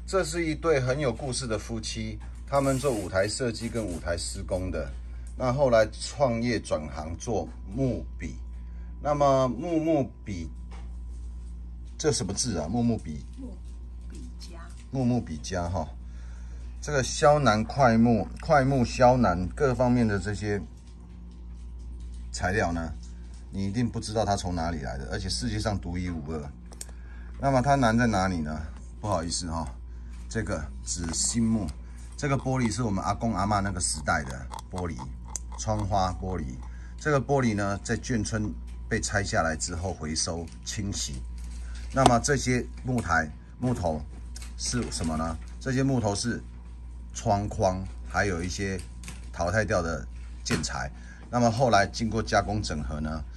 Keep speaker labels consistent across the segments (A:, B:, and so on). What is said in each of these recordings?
A: 这是一对很有故事的夫妻，他们做舞台设计跟舞台施工的。那后来创业转行做木笔。那么木笔，这什么字啊？木笔。木笔家哈。这个萧南快木萧南各方面的这些材料呢，你一定不知道它从哪里来的，而且世界上独一无二。那么它难在哪里呢？不好意思哈，这个紫心木，这个玻璃是我们阿公阿嬷那个时代的玻璃，窗花玻璃。这个玻璃呢，在眷村被拆下来之后回收清洗。那么这些木头是什么呢？这些木头是窗框，还有一些淘汰掉的建材。那么后来经过加工整合呢，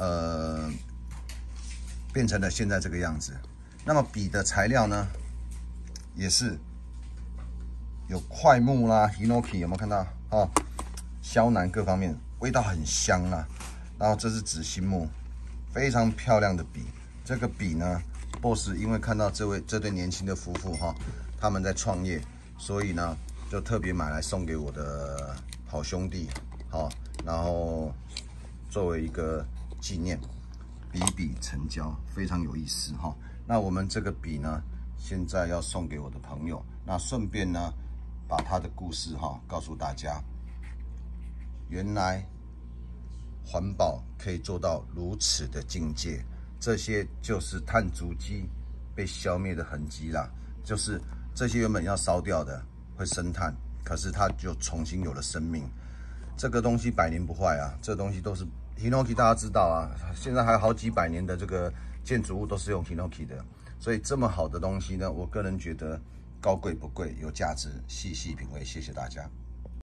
A: 变成了现在这个样子。那么笔的材料呢，也是有快木啦、Hinoki 有没有看到？哦，萧南各方面味道很香啊。然后这是紫心木，非常漂亮的笔。这个笔呢 ，Boss 因为看到这对年轻的夫妇哈，他们在创业，所以呢就特别买来送给我的好兄弟，好，然后作为一个纪念，笔成交，非常有意思哈。那我们这个笔呢，现在要送给我的朋友，那顺便呢，把他的故事哈告诉大家。原来环保可以做到如此的境界，这些就是碳足迹被消灭的痕迹啦。就是这些原本要烧掉的会生碳，可是它就重新有了生命。这个东西百年不坏啊，这东西都是 Hinoki， 大家知道啊，现在还有好几百年的这个建筑物都是用 Hinoki 的，所以这么好的东西呢，我个人觉得高贵不贵，有价值，细细品味。谢谢大家。